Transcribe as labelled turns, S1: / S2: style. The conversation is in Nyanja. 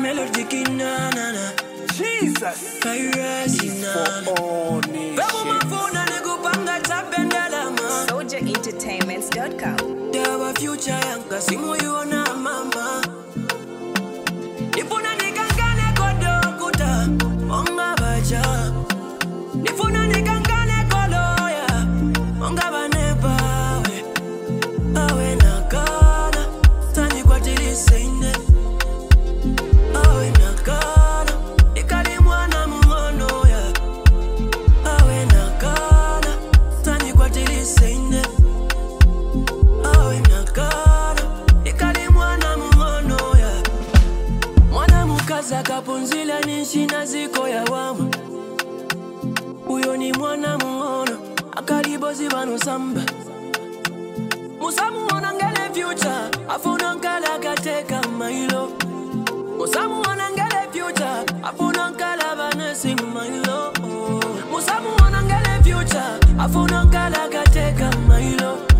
S1: Melodic na na na.
S2: Jesus.
S1: Piracy na.
S2: For all nations.
S3: TsojahEntertainments.com.
S1: Dawa future yanka simu yona mama. Nifuna nikangane kodo kuta monga baja. Nifuna nikangane koloya monga banepa we. Awe nakana tani kwa tilisene. Awe nakana ikali mwana mmono ya. Awe nakana tani kwa tilisene. Awe nakana ikali mwana mmono ya. Mwana mukaza kapunzila nishina ziko ya wama. Uyo ni mwana mmono akalibozi bano samba. Musamu wanangele future afuna nkala kateka mailo. Musamu wanangele future afuna nkala banesi mailo. Musamu wanangele future afuna nkala kateka mailo.